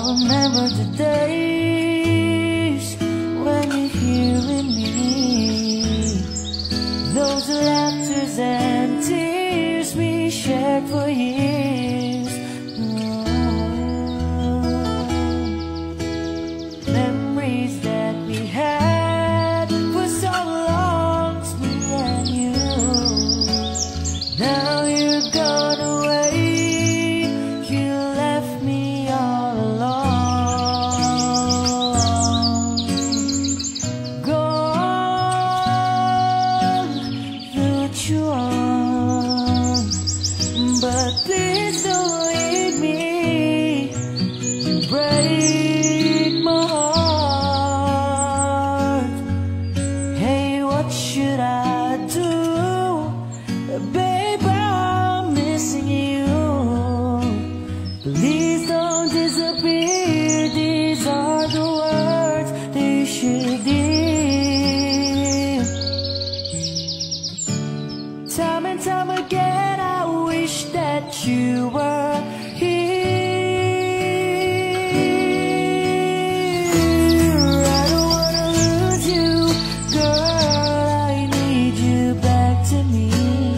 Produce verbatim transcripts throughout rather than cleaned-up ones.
remember the days when you're here with me, those laughters and tears we shared for years. Oh, memories that we had for so long, me and you. Now you're gone away, you left me all alone. Gone, you're gone, but please don't leave me, break my heart. Hey, what should I do? Babe, I'm missing you. Please don't disappear. These are the words they should hear. Time and time again I wish that you were here. I don't wanna lose you, girl, I need you back to me.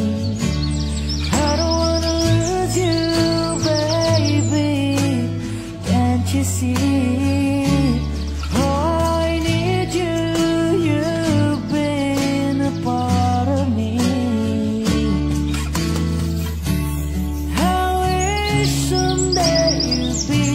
I don't wanna lose you, baby, can't you see? Oh, I need you, you've been a part of me. I wish someday you'd be